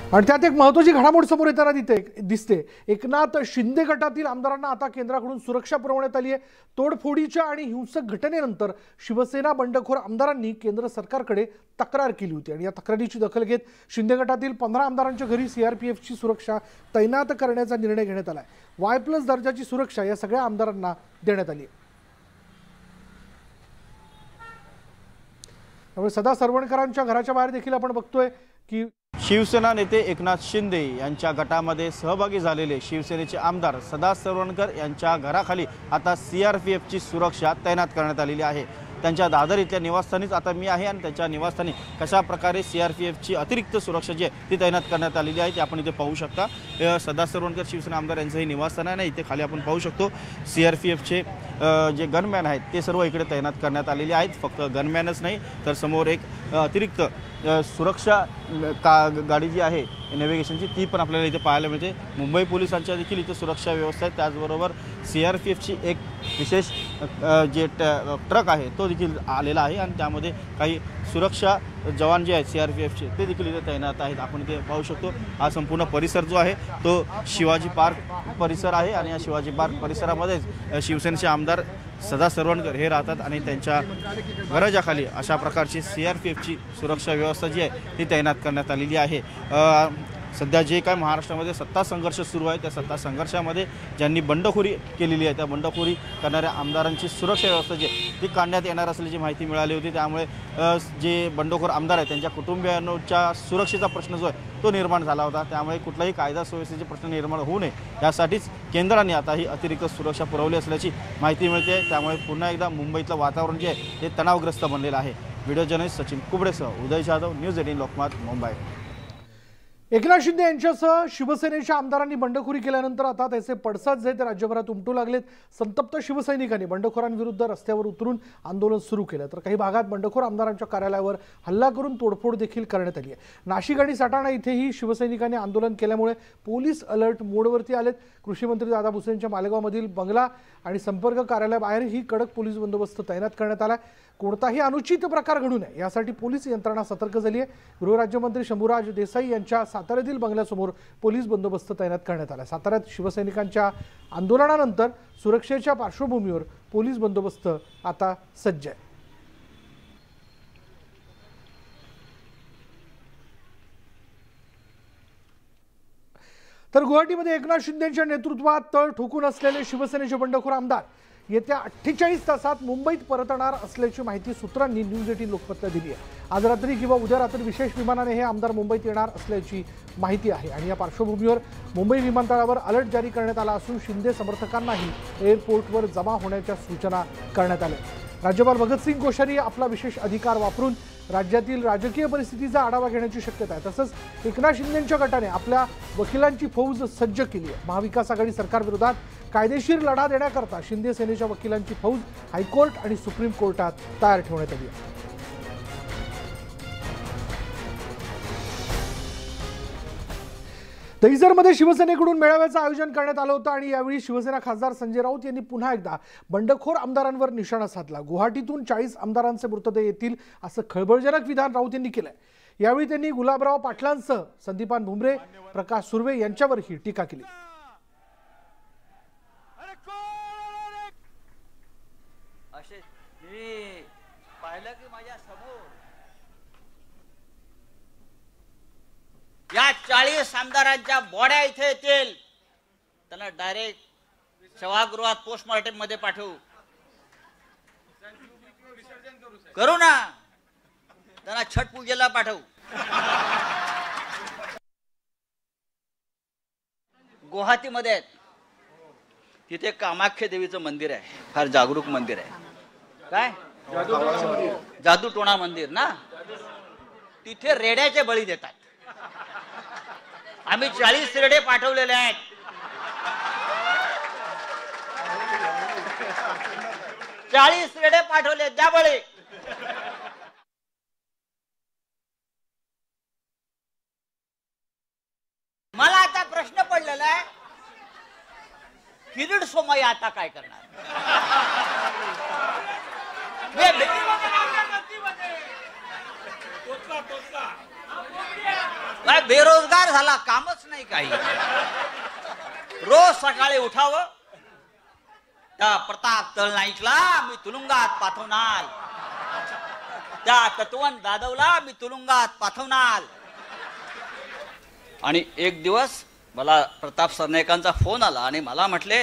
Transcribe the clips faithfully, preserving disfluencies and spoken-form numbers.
आणि त्यात एक महत्त्वाची घडामोड समोर येताना दिसते दिसते एकनाथ शिंदे गटातील आमदारांना आता केंद्राकडून सुरक्षा पुरवण्यात आली आहे। तोडफोडीच्या आणि हिंसक घटनेनंतर शिवसेना बंडखोर आमदारांनी केंद्र सरकारकडे तक्रार केली होती आणि या तक्रारीची दखल घेत शिंदे गटातील पंधरा आमदारांच्या घरी सीआरपीएफची सुरक्षा तैनात करण्याचा निर्णय घेण्यात आला आहे। वाय प्लस दर्जाची सुरक्षा या सगळ्या आमदारांना देण्यात आली आहे। त्यामुळे सदा सरवणकरांच्या घराच्या बाहेर देखील आपण बघतोय की शिवसेना नेते एकनाथ शिंदे यांच्या गटामध्ये सहभागी झालेले शिवसेनेचे आमदार सदा सरवणकर यांच्या घराखाली आता सीआरपीएफची सुरक्षा तैनात करण्यात आलेली आहे। त्यांच्या दादर इथल्या निवासस्थानीच आता मी आहे आणि त्यांच्या निवासस्थानी कशा प्रकारे सीआरपीएफची अतिरिक्त सुरक्षा जी आहे ती तैनात करण्यात आलेली आहे ते आपण इथे पाहू शकता। सदा सरवणकर शिवसेना आमदार यांचं हे निवासस्थान आहे ना, इथे खाली आपण पाहू शकतो सीआरपीएफचे जे गनमॅन आहेत ते सर्व इकडे तैनात करण्यात आलेले आहेत। फक्त गनमॅनच नाही तर समोर एक अतिरिक्त सुरक्षा का गाडी जी आहे नेव्हिगेशनची ती पण आपल्याला इथे पाहायला मिळते। मुंबई पोलिसांच्या देखील इथे सुरक्षा व्यवस्था आहे। त्याचबरोबर सीआरपीएफची एक विशेष जे ट्रक आहे तो देखील आलेला आहे आणि त्यामध्ये काही सुरक्षा जवान जे आहेत सीआरपीएफचे ते देखील इथे तैनात आहेत। आपण इथे पाहू शकतो हा संपूर्ण परिसर जो आहे तो शिवाजी पार्क परिसर आहे आणि या शिवाजी पार्क परिसरामध्येच शिवसेनेचे आमदार सदा सरवणकर हे राहतात आणि त्यांच्या घराच्या खाली अशा प्रकारची सीआरपीएफची सुरक्षा व्यवस्था जी आहे ती तैनात करण्यात आलेली आहे। सध्या जे काय महाराष्ट्रामध्ये सत्ता संघर्ष सुरू आहे त्या सत्ता संघर्षामध्ये ज्यांनी बंडखोरी केलेली आहे त्या बंडखोरी करणाऱ्या आमदारांची सुरक्षा व्यवस्था जी ती काढण्यात येणार असल्याची माहिती मिळाली होती। त्यामुळे जे बंडखोर आमदार आहेत त्यांच्या कुटुंबियांच्या सुरक्षेचा प्रश्न जो आहे तो निर्माण झाला होता। त्यामुळे कुठलाही कायदा सुव्यवस्थेचे प्रश्न निर्माण होऊ नये यासाठीच केंद्राने आता ही अतिरिक्त सुरक्षा पुरवली असल्याची माहिती मिळते। त्यामुळे पुन्हा एकदा मुंबईतलं वातावरण जे आहे ते तणावग्रस्त बनलेलं आहे। व्हिडिओ जर्नलिस्ट सचिन कुबडेसह उदय जाधव, न्यूज एटीन लोकमत, मुंबई। एकनाथ शिंदे यांच्यासह शिवसेनेच्या आमदारांनी बंडखोरी केल्यानंतर आता त्याचे पडसाद जे ते राज्यभरात उमटू लागलेत। संतप्त शिवसैनिकांनी बंडखोरांविरुद्ध रस्त्यावर उतरून आंदोलन सुरू केलं तर काही भागात बंडखोर आमदारांच्या कार्यालयावर हल्ला करून तोडफोड देखील करण्यात आली आहे। नाशिक आणि सटाणा इथेही शिवसैनिकांनी आंदोलन केल्यामुळे पोलीस अलर्ट मोडवरती आलेत। कृषी मंत्री दादा भुसेंच्या मालेगावमधील बंगला आणि संपर्क कार्यालयाबाहेरही कडक पोलीस बंदोबस्त तैनात करण्यात आला। कोणताही अनुचित प्रकार घडू नये यासाठी पोलीस यंत्रणा सतर्क झाली आहे। गृहराज्यमंत्री शंभूराज देसाई यांच्या साताऱ्यातील बंगल्यासमोर पोलीस बंदोबस्त तैनात करण्यात आला। साताऱ्यात शिवसैनिकांच्या आंदोलनानंतर सुरक्षेच्या पार्श्वभूमीवर पोलीस बंदोबस्त आता सज्ज आहे। तर गुवाहाटीमध्ये एकनाथ शिंदेंच्या नेतृत्वात तळ ठोकून असलेले शिवसेनेचे बंडखोर आमदार येत्या अठ्ठेचाळीस तासात मुंबईत परतणार असल्याची माहिती सूत्रांनी न्यूज एटीन लोकमतला दिली आहे। आज रात्री किंवा उद्या रात्री विशेष विमानाने हे आमदार मुंबईत येणार असल्याची माहिती आहे आणि या पार्श्वभूमीवर मुंबई विमानतळावर अलर्ट जारी करण्यात आला असून शिंदे समर्थकांनाही एअरपोर्टवर जमा होण्याच्या सूचना करण्यात आल्या। राज्यपाल भगतसिंग कोश्यारी आपला विशेष अधिकार वापरून राज्यातील राजकीय परिस्थितीचा आढावा घेण्याची शक्यता आहे। तसंच एकनाथ शिंदेंच्या गटाने आपल्या वकिलांची फौज सज्ज केली आहे। महाविकास आघाडी सरकारविरोधात कायदेशीर लढा देण्याकरता शिंदे सेनेच्या वकिलांची फौज हायकोर्ट आणि सुप्रीम कोर्टात तयार ठेवण्यात आली आहे। दहिसरमध्ये शिवसेनेकडून मेळाव्याचं आयोजन करण्यात आलं होतं आणि यावेळी शिवसेना खासदार संजय राऊत यांनी पुन्हा एकदा बंडखोर आमदारांवर निशाणा साधला। गुवाहाटीतून चाळीस आमदारांचे मृतदेह येतील असं खळबळजनक विधान राऊत यांनी केलंय। यावेळी त्यांनी गुलाबराव पाटलांसह संदीपान भुमरे, प्रकाश सुर्वे यांच्यावरही टीका केली। या चाळीस आमदारांच्या बॉड्या इथे येतील त्यांना डायरेक्ट सभागृहात पोस्टमॉर्टम मध्ये पाठवू करू ना, त्यांना छठ पूजेला पाठवू। गुवाहाटीमध्ये तिथे कामाख्या देवीचं मंदिर आहे, फार जागरूक मंदिर आहे। काय जादू टोणा मंदिर ना, तिथे रेड्याचे बळी देतात। आम्ही चाळीस रेडे पाठवलेले आहेत। चाळीस रेडे पाठवले द्या बळी। मला आता प्रश्न पडलेला आहे किरीट सोमय्या आता काय करणार? काय बेरोजगार झाला, कामच नाही काही. रोज सकाळी उठावं, त्या प्रताप तळनाईकला मी तुरुंगात पाठवणार, त्या तत्वंत जाधवला मी तुरुंगात पाठवणार. आणि एक दिवस मला प्रताप सरनाईकांचा फोन आला आणि मला म्हटले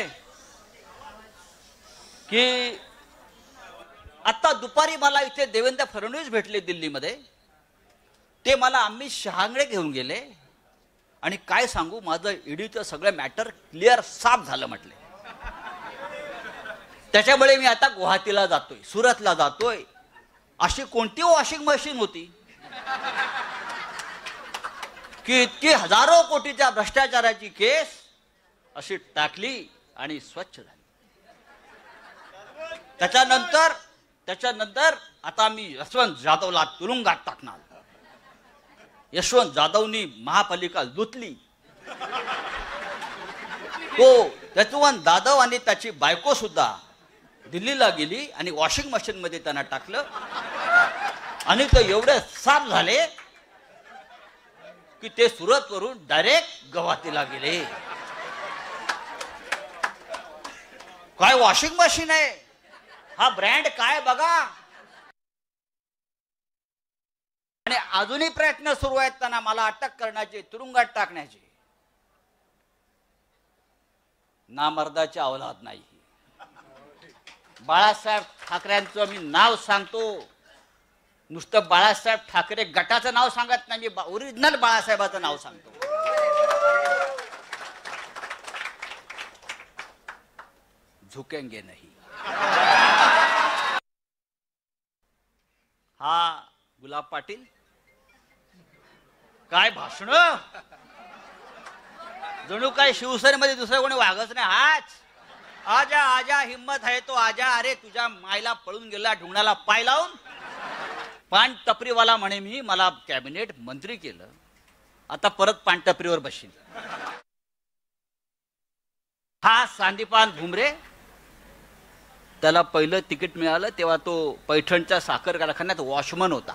की आता दुपारी मला इथे देवेंद्र फडणवीस भेटले दिल्लीमध्ये, ते मला अमित शहांकडे घेऊन गेले आणि काय सांगू, माझं ईडीचं सगळं मॅटर क्लिअर साफ झालं म्हटले. त्याच्यामुळे मी आता गुवाहाटीला जातोय, सुरतला जातोय. अशी कोणती वॉशिंग मशीन होती की इतकी हजारो कोटीच्या भ्रष्टाचाराची केस अशी टाकली आणि स्वच्छ झाली. त्याच्यानंतर त्याच्यानंतर आता मी यशवंत जाधवला तुरुंगात टाकणार. यशवंत जाधवनी महापालिका लुटली. तो यशवंत जाधव आणि त्याची बायको सुद्धा दिल्लीला गेली आणि वॉशिंग मशीन मध्ये त्यांना टाकलं आणि ते एवढे साफ झाले की ते सुरत वरून डायरेक्ट गुवाहाटीला गेले. काय वॉशिंग मशीन आहे, हा ब्रँड काय बघा. आणि अजूनही प्रयत्न सुरू आहेत त्यांना मला अटक करण्याचे, तुरुंगात टाकण्याचे. नामर्दाची औलाद नाही. बाळासाहेब ठाकरेंचं मी नाव सांगतो, नुसतं बाळासाहेब ठाकरे गटाचं नाव सांगत नाही, मी ओरिजिनल बाळासाहेबाचं नाव सांगतो. झुकेंगे नहीं. हा गुलाब पाटील काय भाषण, जणू काय शिवसेनेमध्ये दुसरं कोणी वागच नाही. हाच आजा आजा हिम्मत आहे तो आजा. अरे तुझ्या मायला पळून गेला ढुंगणाला पाय लावून. पान टपरीवाला म्हणे मी, मला कॅबिनेट मंत्री केलं, आता परत पान टपरीवर बसशील. हा सांदीपान भुमरे, त्याला पहिलं तिकीट मिळालं तेव्हा तो पैठणच्या साखर कारखान्यात वॉचमन होता.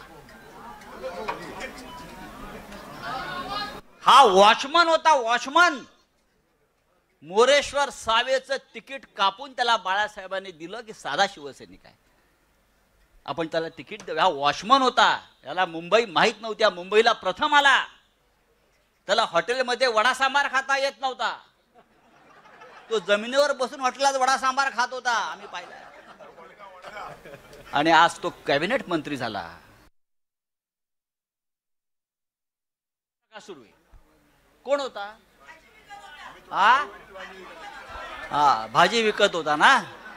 हा वॉचमन होता, वॉचमन. मोरेश्वर सावेचं तिकीट कापून त्याला बाळासाहेबांनी दिलं की साधा शिवसैनिक आहे, आपण त्याला तिकीट देऊ. हा वॉचमन होता, याला मुंबई माहीत नव्हत्या. मुंबईला प्रथम आला, त्याला हॉटेलमध्ये वडा सांबार खाता येत नव्हता. तो जमिनीवर बसून हॉटेलात वडा सांबार खात होता, आम्ही पाहिलं. आणि आज तो कॅबिनेट मंत्री झाला. सुरू आहे. कोण होता हा हा भाजी विकत होता ना.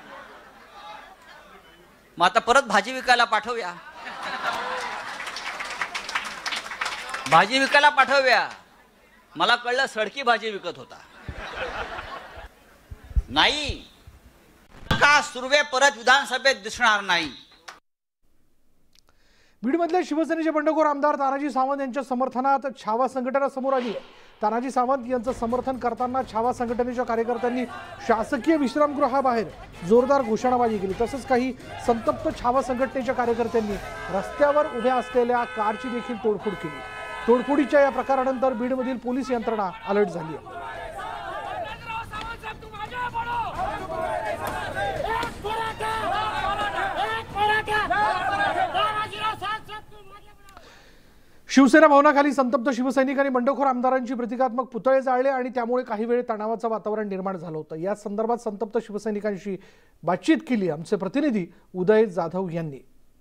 मग आता परत भाजी विकायला पाठवूया, भाजी विकायला पाठवूया. मला कळलं सडकी भाजी विकत होता. नाही का सुर्वे परत विधानसभेत दिसणार नाही. बीडमधल्या शिवसेनेचे बंडखोर आमदार तानाजी सावंत यांच्या समर्थनात छावा संघटना समोर आली. तानाजी सावंत यांचं समर्थन करताना छावा संघटनेच्या कार्यकर्त्यांनी शासकीय विश्रामगृहाबाहेर जोरदार घोषणाबाजी केली. तसंच काही संतप्त छावा संघटनेच्या कार्यकर्त्यांनी रस्त्यावर उभ्या असलेल्या कारची देखील तोडफोड केली. तोडफोडीच्या या प्रकारानंतर बीडमधील पोलीस यंत्रणा अलर्ट झाली आहे. शिवसेना भवनाखाली संतप्त शिवसैनिक आणि बंडखोर आमदारांची प्रतिकात्मक पुतळे जाळले आणि त्यामुळे काही वेळ तणावाचं वातावरण निर्माण झालं होतं. या संदर्भात संतप्त शिवसैनिकांशी बातचीत केली आमचे प्रतिनिधी उदय जाधव यांनी.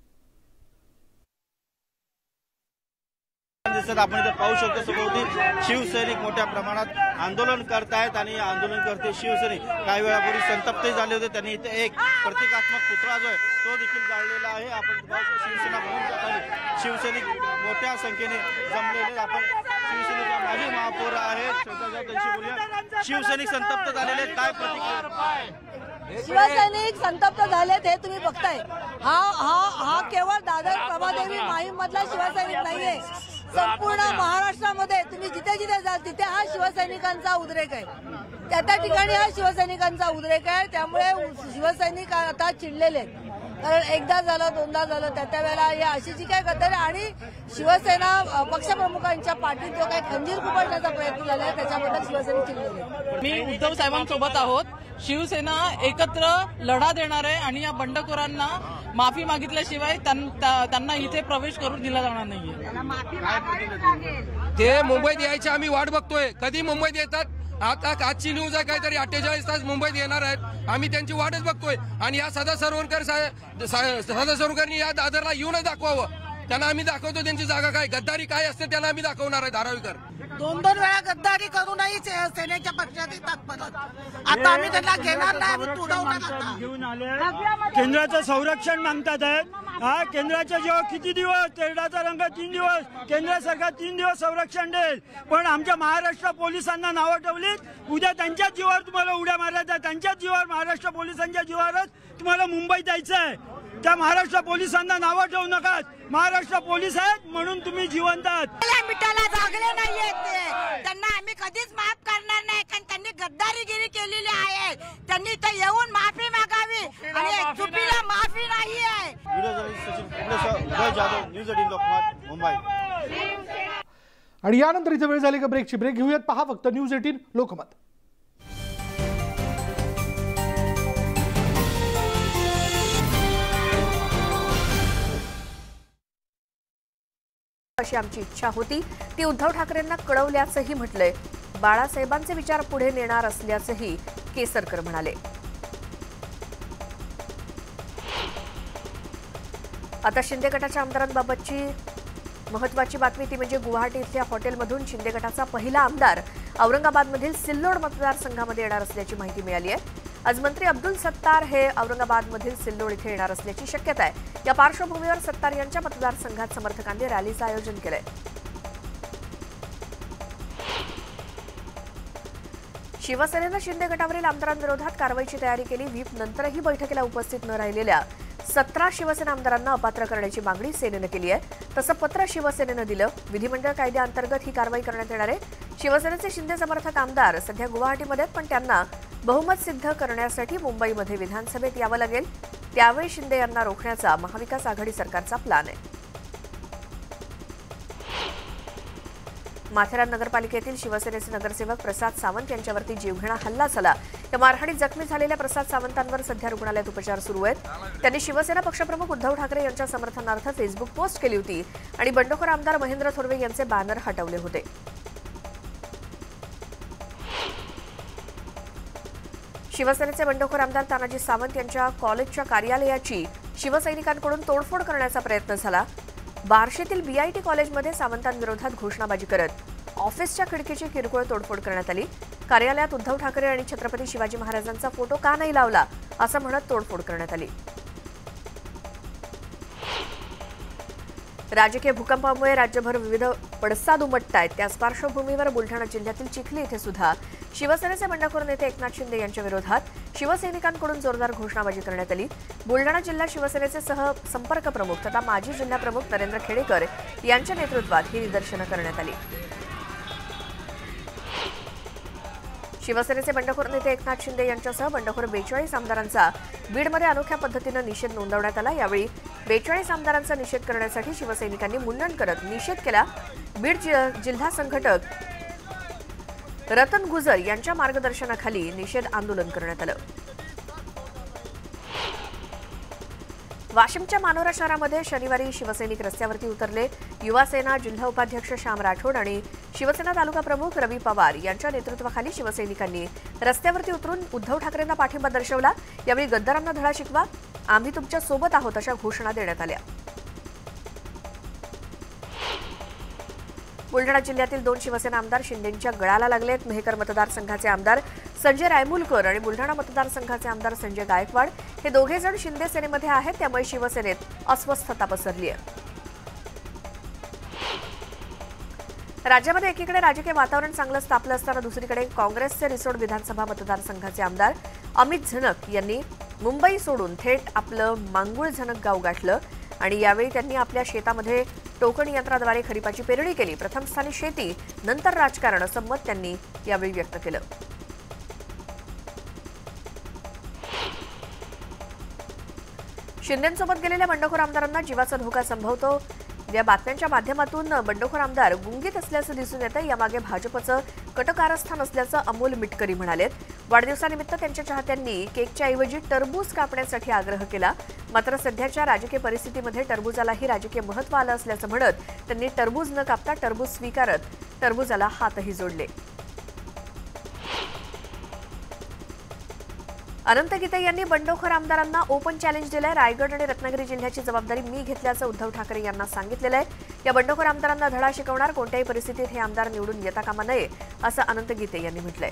आपण इथे पाहू शकतो सभोवती शिवसैनिक मोठ्या प्रमाणात आंदोलन करतायत आणि आंदोलनकर्ते शिवसैनिक काही वेळापूर्वी संतप्त झाले होते. त्यांनी इथे एक प्रतिकात्मक पुतळा जो आहे तो देखील जाळलेला आहे. आपण शिवसेना भवनच्या खाली शिवसैनिक मोठ्या संख्येने जमलेले. आपण शिवसेनेच्या माजी महापौर आहेत त्यांची बोलूया. शिवसैनिक संतप्त झालेले, काय प्रतिक्रिया? शिवसैनिक संतप्त झालेत हे तुम्ही बघताय. हा हा हा केवळ दादर प्रभादेवी माहीम मधला शिवसैनिक नाहीये. संपूर्ण महाराष्ट्रामध्ये तुम्ही जिथे जिथे जाल तिथे हा शिवसैनिकांचा उद्रेक आहे. त्या त्या ठिकाणी हा शिवसैनिकांचा उद्रेक आहे. त्यामुळे शिवसैनिक आता चिडलेले आहेत. कारण एकदा झालं दोनदा झालं त्या त्या वेळेला या अशी जी काय गद्दारी आणि शिवसेना अ, पक्षप्रमुखांच्या पाठीत जो काही खंजीर खुपसण्याचा प्रयत्न झाला आहे त्याच्याबद्दल शिवसेना चिडलेली आहे. मी उद्धव साहेबांसोबत आहोत. शिवसेना एकत्र लढा देणार आहे आणि या बंडखोरांना माफी मागितल्याशिवाय त्यांना इथे प्रवेश करून दिला जाणार नाहीये. ते मुंबईत यायची आम्ही वाट बघतोय. कधी मुंबईत येतात? आता आजची न्यूज आहे काहीतरी अठ्ठेचाळीस तास मुंबईत येणार आहेत. आम्ही त्यांची वाटच बघतोय. आणि या सदा सरवणकर सदा सरवणकरनी या दादरला येऊनच दाखवावं. त्यांना आम्ही दाखवतो त्यांची जागा काय, गद्दारी काय असते त्यांना आम्ही दाखवणार आहे. धारावीकर दोन दोन वेळा गद्दारी करूनही सेनेच्या पक्षात येतात परत. आता आम्ही त्यांना घेणार नाही, आम्ही तुडवणार. घेऊन आले केंद्राचं संरक्षण मागतात आहेत. हा केंद्राच्या जेव्हा किती दिवस तेरडाचा रंग तीन दिवस केंद्र सरकार तीन दिवस संरक्षण देईल, पण आमच्या महाराष्ट्र पोलिसांना नावं ठेवलीत. उद्या त्यांच्याच जीवावर तुम्हाला उड्या मारायच्या, त्यांच्याच जीवावर महाराष्ट्र पोलिसांच्या जीवावरच तुम्हाला मुंबईत जायचं आहे. त्या महाराष्ट्र पोलिसांना नावं ठेवू नका. महाराष्ट्र पोलीस आहेत म्हणून तुम्ही जिवंत आहात. मिठाला जागले नाहीयेत ते. त्यांना आम्ही कधीच माफ करणार नाही, कारण त्यांनी गद्दारीगिरी केलेली आहे. त्यांनी इथं येऊन माफी मागावी आणि चुकीला माफी नाही आहे. व्हिडिओ जर्नलिस्ट सचिन कुंबलेसह उदय जाधव, न्यूज एटीन लोकमत, मुंबई. आणि यानंतर इथे वेळ झाली का ब्रेकची. ब्रेक घेऊयात. पहा फक्त न्यूज एटीन लोकमत. अशी आमची इच्छा होती, ती उद्धव ठाकरेंना कळवल्याचंही म्हटलंय. बाळासाहेबांचे विचार पुढे नेणार असल्याचंही केसरकर म्हणाले. आता शिंदे गटाच्या आमदारांबाबतची महत्वाची बातमी ती म्हणजे गुवाहाटी इथल्या हॉटेलमधून शिंदे गटाचा पहिला आमदार औरंगाबादमधील सिल्लोड मतदारसंघामध्ये येणार असल्याची माहिती मिळाली आहे. आज मंत्री अब्दुल सत्तार हे औरंगाबादमधील सिल्लोड इथे येणार असल्याची शक्यता आहे. या पार्श्वभूमीवर सत्तार यांच्या मतदारसंघात समर्थकांनी रॅलीचं आयोजन केलंय. शिवसेनेनं शिंदे गटावरील आमदारांविरोधात कारवाईची तयारी केली. व्हीप नंतरही बैठकीला उपस्थित न राहिलेल्या सतरा शिवसेना आमदारांना अपात्र करण्याची मागणी सेनेनं केली आहे. तसं पत्र शिवसेनेनं दिलं. विधिमंडळ कायद्याअंतर्गत ही कारवाई करण्यात येणार आहे. शिवसेनेचे शिंदे समर्थक आमदार सध्या गुवाहाटीमध्ये, पण त्यांना बहुमत सिद्ध करण्यासाठी मुंबईमध्ये विधानसभेत यावं लागेल. त्यावेळी शिंदे यांना रोखण्याचा महाविकास आघाडी सरकारचा प्लॅन आहे. माथेरान नगरपालिकेतील शिवसेनेचे नगरसेवक प्रसाद सावंत यांच्यावरती जीवघेणा हल्ला झाला. या मारहाणीत जखमी झालेल्या प्रसाद सावंतांवर सध्या रुग्णालयात उपचार सुरू आहेत. त्यांनी शिवसेना पक्षप्रमुख उद्धव ठाकरे यांच्या समर्थनार्थ फेसबुक पोस्ट केली होती आणि बंडखोर आमदार महेंद्र थोरवे यांचे बॅनर हटवले होते. शिवसेनेचे बंडखोर आमदार तानाजी सावंत यांच्या कॉलेजच्या कार्यालयाची शिवसैनिकांकडून तोडफोड करण्याचा प्रयत्न झाला. बार्शीतील बीआयटी कॉलेजमध्ये सावंतांविरोधात घोषणाबाजी करत ऑफिसच्या खिडकीची किरकोळ तोडफोड करण्यात आली. कार्यालयात उद्धव ठाकरे आणि छत्रपती शिवाजी महाराजांचा फोटो का नाही लावला असं म्हणत तोडफोड करण्यात आली. राजकीय भूकंपामुळे राज्यभर विविध पडसाद उमटत आहेत. त्याच पार्श्वभूमीवर बुलढाणा जिल्ह्यातील चिखली इथे सुद्धा शिवसेनेचे बंडखोर नेते एकनाथ शिंदे यांच्या विरोधात शिवसैनिकांकडून जोरदार घोषणाबाजी करण्यात आली. बुलढाणा जिल्हा शिवसेनेचे सह संपर्क प्रमुख तथा माजी जिल्हा प्रमुख नरेंद्र खेडेकर यांच्या नेतृत्वात ही निदर्शनं करण्यात आली. शिवसेनेचे बंडखोर नेते एकनाथ शिंदे यांच्यासह बंडखोर बेचाळीस आमदारांचा बीडमध्ये अनोख्या पद्धतीनं निषेध नोंदवण्यात आला. यावेळी बेचाळीस आमदारांचा निषेध करण्यासाठी शिवसैनिकांनी मुंडन करत निषेध केला. बीड जिल्हा संघटक रतन गुजर यांच्या मार्गदर्शनाखाली निषेध आंदोलन करण्यात आलं. वाशिमच्या मानोरा शहरामध्ये शनिवारी शिवसैनिक रस्त्यावरती उतरले. युवासेना जिल्हा उपाध्यक्ष श्याम राठोड आणि शिवसेना तालुका प्रमुख रवी पवार यांच्या नेतृत्वाखाली शिवसैनिकांनी रस्त्यावरती उतरून उद्धव ठाकरेंना पाठिंबा दर्शवला. यावेळी गद्दारांना धडा शिकवा, आम्ही तुमच्या सोबत आहोत अशा घोषणा देण्यात आल्या. बुलढाणा जिल्ह्यातील दोन शिवसेना आमदार शिंदेंच्या गळाला लागलेत. मेहकर मतदारसंघाचे आमदार संजय रायमुलकर आणि बुलढाणा मतदारसंघाचे आमदार संजय गायकवाड हे दोघे जण शिंदे सेनेमध्ये आहेत. त्यामुळे शिवसेनेत अस्वस्थता पसरली आहे. राज्यामध्ये एकीकडे राजकीय वातावरण चांगलंच तापलं असताना दुसरीकडे काँग्रेसचे रिसोड विधानसभा मतदारसंघाचे आमदार अमित झनक यांनी मुंबई सोडून थेट आपलं मांगुळ झनक गाव गाठलं आणि यावेळी त्यांनी आपल्या शेतामध्ये टोकन यंत्राद्वारे खरीपाची पेरणी केली. प्रथम स्थानी शेती, नंतर राजकारण असं मत त्यांनी यावेळी व्यक्त केलं. शिंदेंसोबत गेलेल्या बंडखोर आमदारांना जीवाचा धोका संभवतो। या बातम्यांच्या माध्यमातून बंडखोर आमदार गुंगीत असल्याचं दिसून येतं। यामागे भाजपचं कटकारस्थान असल्याचं अमोल मिटकरी म्हणालेत। वाढदिवसानिमित्त त्यांच्या चाहत्यांनी केकच्या ऐवजी टरबूज कापण्यासाठी आग्रह केला। मात्र सध्याच्या राजकीय परिस्थितीमध्ये टरबूजालाही राजकीय महत्त्व आलं असल्याचं म्हणत त्यांनी टरबूज न कापता टरबूज स्वीकारत टरबूजाला हातही जोडले। अनंत गीते यांनी बंडखोर आमदारांना ओपन चॅलेंज दिलंय। रायगड आणि रत्नागिरी जिल्ह्याची जबाबदारी मी घेतल्याचं उद्धव ठाकरे यांना सांगितलेलं आहे। या बंडखोर आमदारांना धडा शिकवणार कोणत्याही परिस्थितीत हे आमदार निवडून येता कामा नये असं अनंत गीते यांनी म्हटलंय।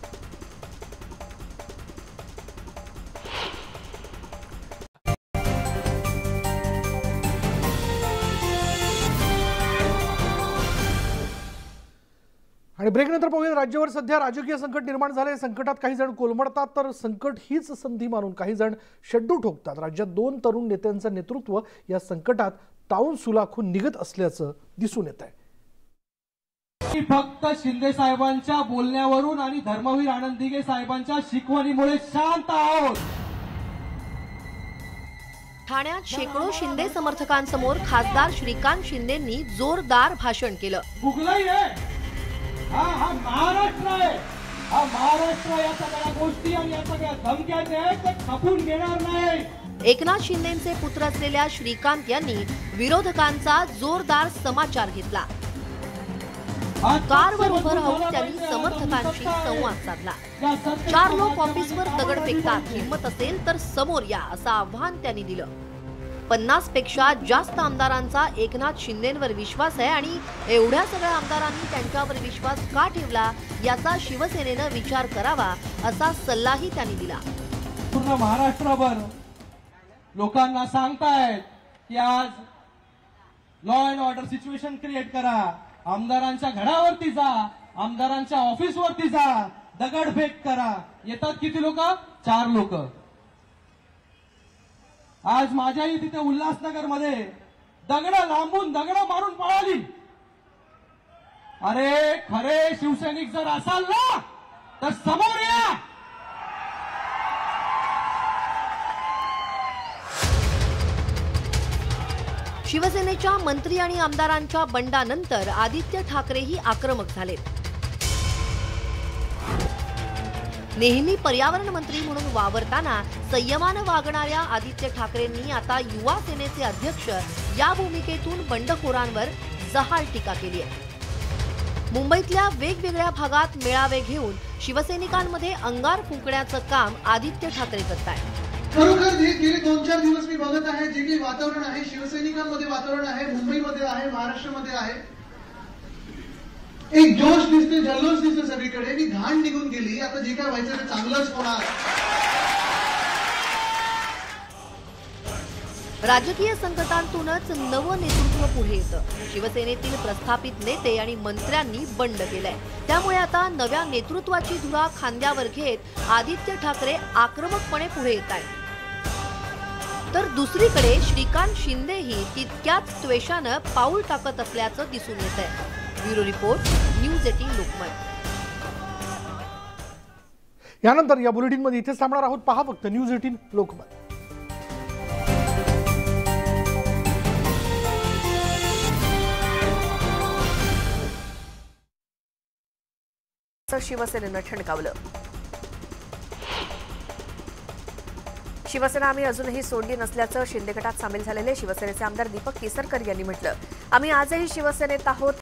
आणि ब्रेकनंतर पाहूया राज्यावर सध्या राजकीय संकट निर्माण झाले। संकटात काही जण कोलमडतात तर संकट हीच संधी मानून काही जण शेड्डू ठोकतात। राज्यात दोन तरुण नेत्यांचं नेतृत्व या संकटात तावून सुलाखून निघत असल्याचं दिसून येत आहे। फक्त शिंदे साहेबांच्या बोलण्यावरून आणि धर्मवीर आनंद दिघे साहेबांच्या शिकवणीमुळे शांत आहोत। ठाण्यात शेकडो शिंदे समर्थकांसमोर खासदार श्रीकांत शिंदेंनी जोरदार भाषण केलं। बुगलाई आहे हा हा महाराष्ट्र आहे, हा महाराष्ट्र या सगळ्या गोष्टी आणि या सगळ्या धमक्या आहेत ते खपून घेणार नाही। एकनाथ शिंदेंचे पुत्र असलेल्या श्रीकांत यांनी विरोधकांचा जोरदार समाचार घेतला। कारवर उभं राहून त्यांनी समर्थकांशी संवाद साधला। चार लोक ऑफिसवर दगड फेकतात, हिंमत असेल तर समोर या असं आव्हान त्यांनी दिलं। पन्नास पेक्षा जास्त आमदारांचा एकनाथ शिंदेंवर विश्वास आहे आणि एवढ्या सगळ्या आमदारांनी त्यांच्यावर विश्वास का ठेवला याचा शिवसेनेनं विचार करावा असा सल्लाही त्यांनी दिला। पूर्ण महाराष्ट्रभर लोकांना सांगतायत की आज law and order situation create करा, आमदारांच्या घरावरती जा, आमदारांच्या ऑफिसवरती जा, दगडफेक करा। येतात किती लोक? चार लोक। आज माझ्याही तिथे उल्हासनगर मध्ये दगड लांबून दगड मारून पळाली। अरे खरे शिवसैनिक जर असाल ना तर समोर या। शिवसेनेच्या मंत्री आणि आमदारांच्या बंडानंतर आदित्य ठाकरेही आक्रमक झाले। नेहमी पर्यावरण मंत्री म्हणून वावरताना संयमानं वागणाऱ्या आदित्य ठाकरेंनी आता युवा सेनेचे अध्यक्ष या भूमिकेतून बंडखोरांवर जहाल टीका केली आहे। मुंबईतल्या वेगवेगळ्या भागात मेळावे घेऊन शिवसैनिकांमध्ये अंगार फुंकण्याचं काम आदित्य ठाकरे करतायत। खरोखर हे गेले दोन चार दिवस मी बघत आहे जे काही वातावरण आहे शिवसैनिकांमध्ये वातावरण आहे, मुंबईमध्ये आहे, महाराष्ट्रामध्ये आहे, एक जोश दिसते, जल्लोष दिसते सगळीकडे। मी घाण निघून गेली, आता जे काय व्हायचं ते चांगलंच होणार। राजकीय संकटांतूनच नवं नेतृत्व पुढे येतं। शिवसेनेतील प्रस्थापित नेते आणि मंत्र्यांनी बंड केलंय, त्यामुळे आता नव्या नेतृत्वाची धुरा खांद्यावर घेत आदित्य ठाकरे आक्रमकपणे पुढे येत आहेत। तर दुसरीकडे श्रीकांत शिंदेही तितक्याच त्वेषानं पाऊल टाकत असल्याचं दिसून येत आहे। Bureau report, news eighteen Lokmat. यानंतर या बुलेटिनमध्ये इथेच थांबणार आहोत। पहा फक्त न्यूज एटीन लोकमत। शिवसेनेनं ठणकावलं। शिवसेना आम्ही अजूनही सोडली नसल्याचं शिंदे गटात सामील झालेले शिवसेनेचे आमदार दीपक केसरकर यांनी म्हटलं। आम्ही आजही शिवसेनेत आहोत,